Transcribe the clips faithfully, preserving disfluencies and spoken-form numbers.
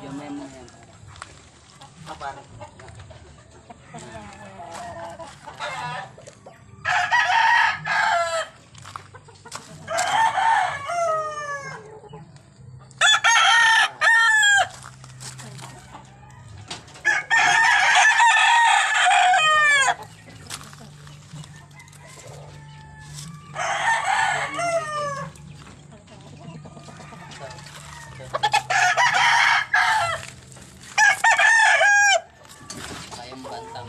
Video memo yan. Ah, pare. Kayang bantang.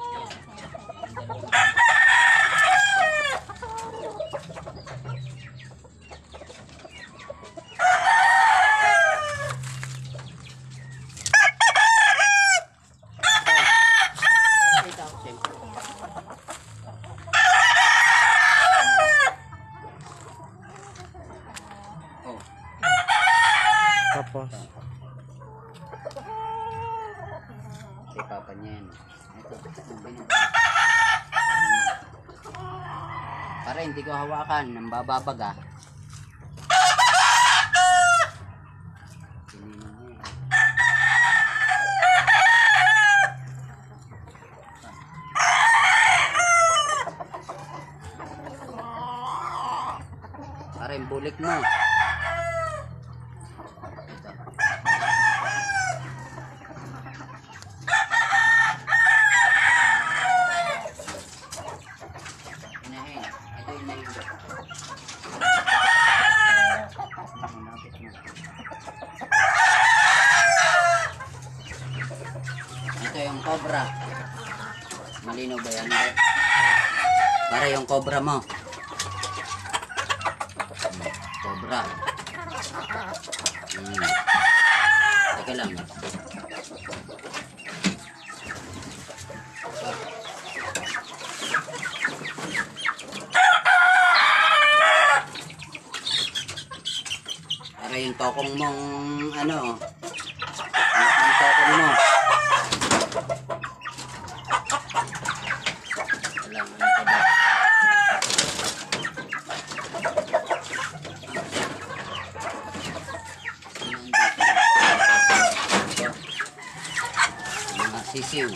Oh. Tapos Si papa niya yan. Ito. Para hindi ko hawakan. Nang bababag ah. Para yung bulik mo. Inahin. Ito yung inahin. Ito yung cobra. Malinaw ba yan? Para yung cobra mo. Cobra. Hmm. Teka lang. Para yung tokong mong ano. Yung tokong mo. Wala, ano pa ba? Mga sisiw.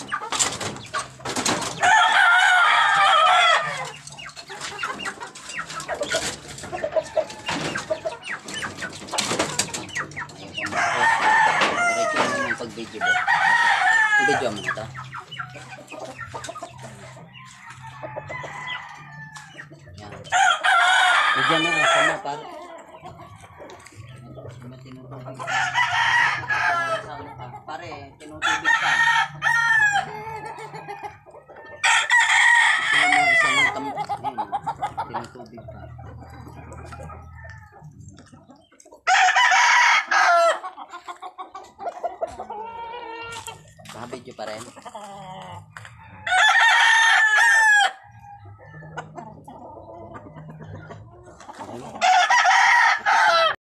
Diretso naman yung pag-video ba? Video mo na ito. Yan. Video mo na sama par. Tinutubig ka. Pare, tinutubig ka. Ito yung mga isang ng tam... Tinutubig ka. Naka-video pa rin.